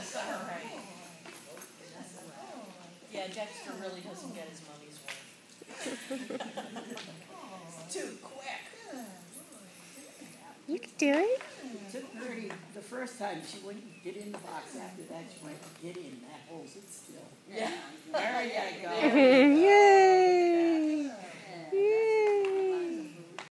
Right. Yeah, Dexter really doesn't get his money's worth. It's too quick. You can do it. It took Gertie the first time. She wouldn't get in the box. After that, she went, get in. That holds it still. Yeah. There you go.